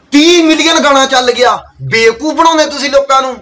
30 million गाना चल गया। बेवकूफ बनाने तुसी लोकां नूं।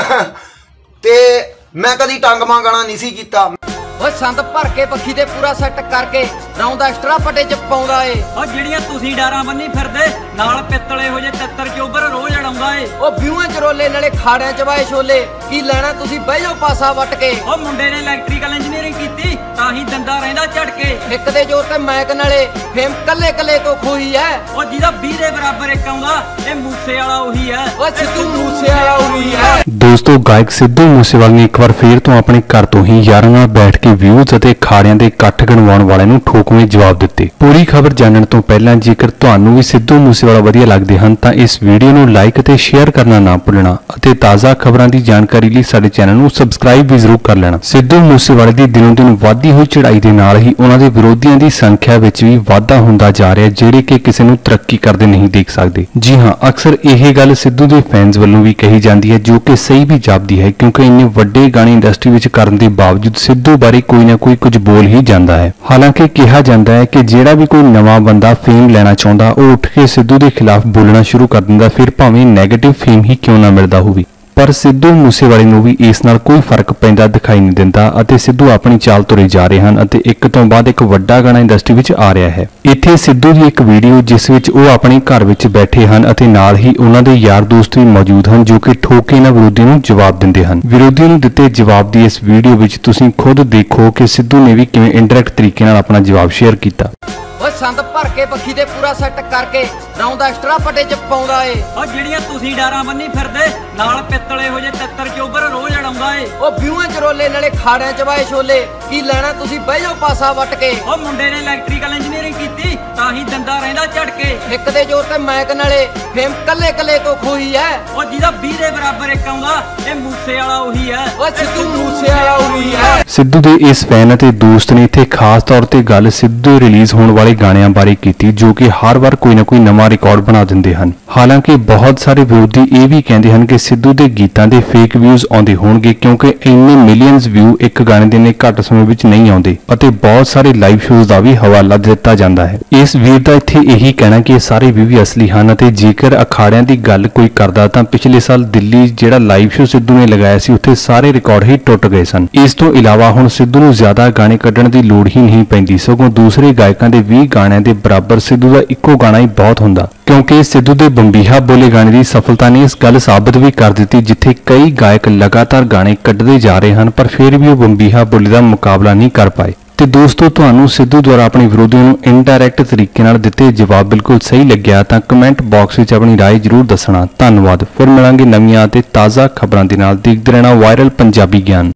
ते मैं कदी टंगमा गाना नहीं सी कीता। ओए संद भर के पखी दे पूरा सैट करके राउंड एक्स्ट्रा पटे च पाउंदा ए। ओ जिहड़ियां तुसी डारां बन्नी फिरदे नाल पित्तले हो जे तित्तर चोबर रोज अड़ाउंदा ए। ओ बिऊए चरोले नाले खाड़ियां च वाए छोले की लैणा तुसी बह जाओ पासा वट के। ओ मुंडे ने इलैक्ट्रीकल इंजीनियरिंग कीती तां ही दंदा रहिंदा झटके। एक दे जोर ते मैक नाले फेम कल्ले कल्ले तो खोई है। ओ जिहदा 20 दे बराबर एक आउंदा ए मूसे वाला ओही है। ओ सिद्धू मूसे वाला ओही है। दोस्तों गायक सिद्धू मूसेवाल ने एक बार फिर तो अपने घर तो ही यारां नाल बैठ के व्यूज ਅਤੇ ਖਾੜਿਆਂ ਦੇ ਇਕੱਠ ਗਣਵਾਉਣ ਵਾਲਿਆਂ ਨੂੰ ਠੋਕਵੇਂ ਜਵਾਬ ਦਿੱਤੇ। ਪੂਰੀ ਖਬਰ ਜਾਣਨ ਤੋਂ ਪਹਿਲਾਂ ਜੇਕਰ ਤੁਹਾਨੂੰ ਵੀ ਸਿੱਧੂ ਮੂਸੇਵਾਲਾ ਵਧੀਆ ਲੱਗਦੇ ਹਨ ਤਾਂ ਇਸ ਵੀਡੀਓ ਨੂੰ ਲਾਈਕ ਅਤੇ ਸ਼ੇਅਰ ਕਰਨਾ ਨਾ ਭੁੱਲਣਾ ਅਤੇ ਤਾਜ਼ਾ ਖਬਰਾਂ ਦੀ ਜਾਣਕਾਰੀ ਲਈ ਸਾਡੇ ਚੈਨਲ ਨੂੰ ਸਬਸਕ੍ਰਾਈਬ ਵੀ ਜ਼ਰੂਰ ਕਰ ਲੈਣਾ। ਸਿੱਧੂ ਮੂਸੇਵਾਲੇ ਦੀ ਦਿਨੋਂ ਦਿਨ ਵਧਦੀ ਹੋਈ ਚੜ੍ਹਾਈ ਦੇ ਨਾਲ ਹੀ ਉਹਨਾਂ ਦੇ ਵਿਰੋਧੀਆਂ ਦੀ ਸੰਖਿਆ ਵਿੱਚ ਵੀ ਵਾਧਾ ਹੁੰਦਾ ਜਾ ਰਿਹਾ ਜਿਹੜੇ ਕਿ ਕਿਸੇ ਨੂੰ ਤਰੱਕੀ ਕਰਦੇ ਨਹੀਂ ਦੇਖ ਸਕਦੇ। ਜੀ ਹਾਂ, ਅਕਸਰ ਇਹ ਗੱਲ ਸਿੱਧੂ ਦੇ ਫੈਨਸ ਵੱਲੋਂ ਵੀ ਕਹੀ ਜਾਂਦੀ ਹੈ ਜੋ ਕਿ ਸਹੀ ਵੀ ਜਾਪਦੀ ਹੈ ਕਿਉਂਕਿ ਇੰਨੇ ਵੱਡੇ ਗਾਣੇ ਇੰਡਸਟਰੀ ਵਿੱਚ ਕਰਨ ਦੇ ਬਾਵਜੂਦ ਸਿੱਧੂ ਬਾਰੇ ਕੋਈ ਨਾ ਕੋਈ ਕੁਝ ਬੋਲ ਹੀ ਜਾਂਦਾ ਹੈ। ਹਾਲਾਂਕਿ ਕਿਹਾ ਜਾਂਦਾ ਹੈ ਕਿ ਜਿਹੜਾ ਵੀ ਕੋਈ ਨਵਾਂ ਬੰਦਾ ਫੇਮ ਲੈਣਾ ਚਾਹੁੰਦਾ ਉਹ ਉੱਠ ਕੇ ਸਿੱਧੂ ਦੇ ਖਿਲਾਫ ਬੋਲਣਾ ਸ਼ੁਰੂ ਕਰ ਦਿੰਦਾ, ਫਿਰ ਭਾਵੇਂ ਨੈਗੇਟਿਵ ਫੇਮ ਹੀ ਕਿਉਂ ਨਾ ਮਿਲਦਾ ਹੋਵੇ। ਪਰ ਸਿੱਧੂ ਮੂਸੇਵਾਲੇ ਨੂੰ ਵੀ ਇਸ ਨਾਲ ਕੋਈ ਫਰਕ ਪੈਂਦਾ ਦਿਖਾਈ ਨਹੀਂ ਦਿੰਦਾ ਅਤੇ ਸਿੱਧੂ ਆਪਣੀ ਚਾਲ ਤੁਰੇ ਜਾ ਰਹੇ ਹਨ ਅਤੇ ਇੱਕ ਤੋਂ ਬਾਅਦ ਇੱਕ ਵੱਡਾ ਗਾਣਾ ਇੰਡਸਟਰੀ ਵਿੱਚ ਆ ਰਿਹਾ ਹੈ। ਇੱਥੇ ਸਿੱਧੂ ਦੀ ਇੱਕ ਵੀਡੀਓ ਜਿਸ ਵਿੱਚ ਉਹ ਆਪਣੇ ਘਰ ਵਿੱਚ ਬੈਠੇ ਹਨ ਅਤੇ ਨਾਲ ਹੀ ਉਹਨਾਂ ਦੇ ਯਾਰ ਦੋਸਤ ਵੀ ਮੌਜੂਦ ਹਨ ਜੋ ਕਿ ਠੋਕ ਕੇ ਇਹਨਾਂ ਵਿਰੋਧੀਆਂ ਨੂੰ ਜਵਾਬ ਦਿੰਦੇ ਹਨ। ਵਿਰੋਧੀਆਂ ਨੂੰ ਦਿੱਤੇ ਜਵਾਬ ਦੀ ਇਸ ਵੀਡੀਓ ਵਿੱਚ ਤੁਸੀਂ ਖੁਦ ਦੇਖੋ ਕਿ ਸਿੱਧੂ ਨੇ ਵੀ ਕਿਵੇਂ ਇਨਡਾਇਰੈਕਟ ਤਰੀਕੇ ਨਾਲ ਆਪਣਾ ਜਵਾਬ ਸ਼ੇਅਰ ਕੀਤਾ। ओए संद भर के पखी दे पूरा सैट करके राउंड एक्स्ट्रा पटे च पाउंदा ए। ओ जिहड़ियां तुसी डारां बन्नी फिरदे नाल पित्तले हो जे तित्तर चोबर रोज अड़ाउंदा ए। ओ बिऊए चरोले नाले खाड़ियां च वाए छोले की लैणा तुसी बह जाओ पासा वट के। ओ मुंडे ने इलैक्ट्रीकल इंजीनियरिंग कीती तां ही दंदा रहिंदा झटके। एक दे जोर ते मैक नाले फेम कल्ले कल्ले तो खोई है। ओ जिहदा 20 दे बराबर एक आउंदा ए मूसे वाला ओही है। ओ सिद्धू मूसे वाला ओही है। ਸਿੱਧੂ ਦੇ ਇਸ ਫੈਨ ਅਤੇ ਦੋਸਤ ਨੇ ਇੱਥੇ ਖਾਸ ਤੌਰ ਤੇ ਗੱਲ ਸਿੱਧੂ ਦੇ ਰਿਲੀਜ਼ ਹੋਣ ਵਾਲੇ ਗਾਣਿਆਂ ਬਾਰੇ ਕੀਤੀ ਜੋ ਕਿ ਹਰ ਵਾਰ ਕੋਈ ਨਾ ਕੋਈ ਨਵਾਂ ਰਿਕਾਰਡ ਬਣਾ ਦਿੰਦੇ ਹਨ। ਹਾਲਾਂਕਿ ਬਹੁਤ ਸਾਰੇ ਵਿਰੋਧੀ ਇਹ ਵੀ ਕਹਿੰਦੇ ਹਨ ਕਿ ਸਿੱਧੂ ਦੇ ਗੀਤਾਂ ਦੇ ਫੇਕ ਵਿਊਜ਼ ਆਉਂਦੇ ਹੋਣਗੇ ਕਿਉਂਕਿ ਇੰਨੇ ਮਿਲੀਅਨਸ ਵਿਊ ਇੱਕ ਗਾਣੇ ਦੇ ਨੇ ਘੱਟ ਸਮੇਂ ਵਿੱਚ ਨਹੀਂ ਆਉਂਦੇ ਅਤੇ ਬਹੁਤ ਸਾਰੇ ਲਾਈਵ ਸ਼ੋਜ਼ ਦਾ ਵੀ ਹਵਾਲਾ ਦਿੱਤਾ ਜਾਂਦਾ ਹੈ। ਇਸ ਵੀਰ ਦਾ ਇੱਥੇ ਇਹੀ ਕਹਿਣਾ ਕਿ ਇਹ ਸਾਰੇ ਵਿਊ ਵੀ ਅਸਲੀ ਹਨ ਅਤੇ ਜੇਕਰ ਅਖਾੜਿਆਂ ਦੀ ਗੱਲ ਕੋਈ ਕਰਦਾ ਤਾਂ ਪਿਛਲੇ ਸਾਲ ਦਿੱਲੀ ਜਿਹੜਾ ਲਾਈਵ ਸ਼ੋ ਸਿੱਧੂ ਨੇ ਲਗਾਇਆ ਸੀ ਉੱਥੇ ਸਾਰੇ ਰਿਕਾਰਡ ਹੀ ਟੁੱਟ ਗਏ ਸਨ। ਇਸ ਤੋਂ ਇਲਾਵਾ ਹੁਣ ਸਿੱਧੂ ਨੂੰ ਜ਼ਿਆਦਾ ਗਾਣੇ ਕੱਢਣ ਦੀ ਲੋੜ ਹੀ ਨਹੀਂ ਪੈਂਦੀ ਸਗੋਂ ਦੂਸਰੇ ਗਾਇਕਾਂ ਦੇ 20 ਗਾਣਿਆਂ ਦੇ ਬਰਾਬਰ ਸਿੱਧੂ ਦਾ ਇੱਕੋ ਗਾਣਾ ਹੀ ਬਹੁਤ ਹੁੰਦਾ ਕਿਉਂਕਿ ਸਿੱਧੂ ਦੇ ਬੰਬੀਹਾ ਬੋਲੇ ਗਾਣੇ ਦੀ ਸਫਲਤਾ ਨੇ ਇਸ ਗੱਲ ਸਾਬਤ ਵੀ ਕਰ ਦਿੱਤੀ ਜਿੱਥੇ ਕਈ ਗਾਇਕ ਲਗਾਤਾਰ ਗਾਣੇ ਕੱਢਦੇ ਜਾ ਰਹੇ ਹਨ ਪਰ ਫਿਰ ਵੀ ਉਹ ਬੰਬੀਹਾ ਬੋਲੇ ਦਾ ਮੁਕਾਬਲਾ ਨਹੀਂ ਕਰ ਪਾਏ। ਤੇ ਦੋਸਤੋ ਤੁਹਾਨੂੰ ਸਿੱਧੂ ਦੁਆਰਾ ਆਪਣੇ ਵਿਰੋਧੀਆਂ ਨੂੰ ਇਨਡਾਇਰੈਕਟ ਤਰੀਕੇ ਨਾਲ ਦਿੱਤੇ ਜਵਾਬ ਬਿਲਕੁਲ ਸਹੀ ਲੱਗਿਆ ਤਾਂ ਕਮੈਂਟ ਬਾਕਸ ਵਿੱਚ ਆਪਣੀ ਰਾਏ ਜ਼ਰੂਰ ਦੱਸਣਾ। ਧੰਨਵਾਦ। ਫਿਰ ਮਿਲਾਂਗੇ ਨਵੀਆਂ ਅਤੇ ਤਾਜ਼ਾ ਖਬਰਾਂ ਦੇ ਨਾਲ। ਦੇਖਦੇ ਰਹਿਣਾ ਵਾਇਰਲ ਪੰਜਾਬੀ ਗਿਆਨ।